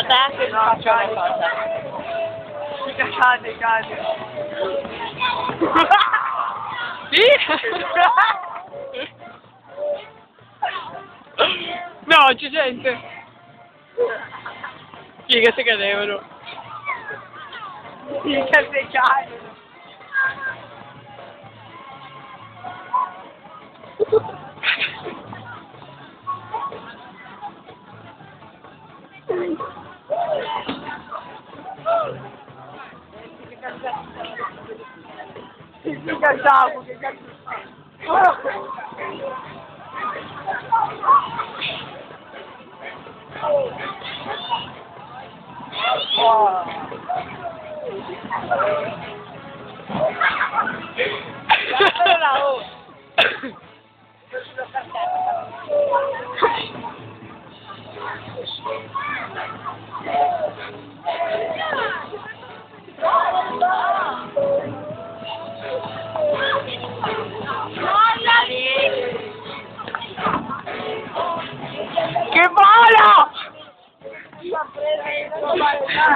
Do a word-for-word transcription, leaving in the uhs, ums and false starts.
te che No, faccio cade. una cosa. Cade, cade. Sì? No, ci sente. Sì, che si cadevano. Sì, che cade. Che cazzo, che cazzo. Che vola!